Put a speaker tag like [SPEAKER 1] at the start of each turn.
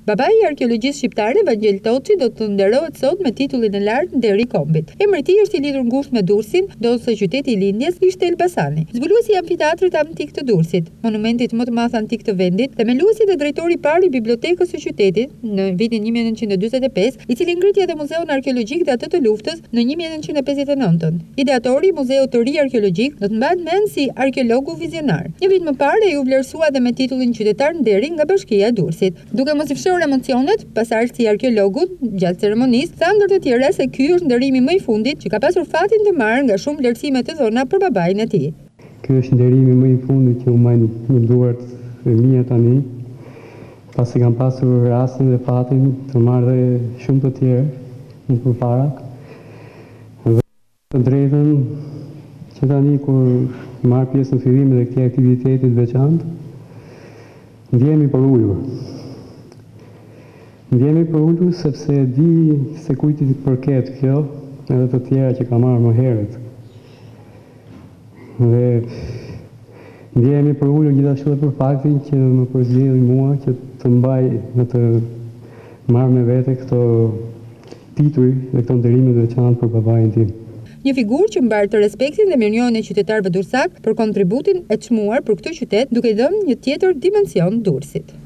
[SPEAKER 1] Babai i arkeologjisë shqiptare Vangel Toçi do të nderohet sot me titullin e lartë Deri i Kombit. Emri i tij është i lidhur ngushtë me Durrësin, ndosë se qyteti i lindjes ishte Elbasani. Zbuluesi i amfiteatrit antik të Durrësit, monumentit më të madh antik të vendit, themeluesi dhe drejtori i parë i bibliotekës së qytetit në vitin 1945, i cili ngriti edhe muzeun arkeologjik dhe atë të luftës në 1959. Ideatori i muzeut të ri arkeologjik do të mbahet mend si arkeologu vizionar. Një vit më parë ai u vlerësua edhe me titullin qytetar nderi nga Bashkia e Durrësit. Duke mos i fshehur emocionet, pasardhësi i arkeologut gjatë ceremonisë tha ndër të tjera se ky është nderimi më i fundit që ka pasur fatin të marrë nga shumë vlerësime të dhëna për babain e tij.
[SPEAKER 2] Ky është nderimi më i fundit që u majnë në duart e mia tani, pasi kam pasur rastin dhe fatin të marrë dhe shumë të tjerë më përpara. Dhe të drejtën që tani kur marr pjesë në fillimin e këtij aktiviteti të veçantë, ndjehemi për ulur. Ndjehemi për ulur sepse di se kujt i përket kjo, edhe të tjera që ka marrë më herët. Dhe ndjehemi për ulur gjithashtu edhe për faktin që më përzgjedhin mua që të mbaj në të marrë me vete këto tituj dhe këto nderime të veçantë për babain tim.
[SPEAKER 1] Një figurë që mbar të respektin dhe mirënjohjen e qytetarëve durrësak për kontributin e çmuar për këtë qytet, duke i dhënë një tjetër dimension Durrësit.